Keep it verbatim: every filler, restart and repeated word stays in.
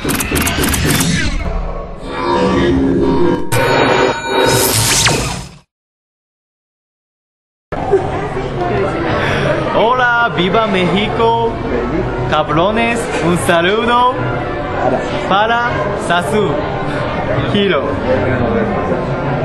Hola, viva México, cabrones, un saludo para Sasu Hiro.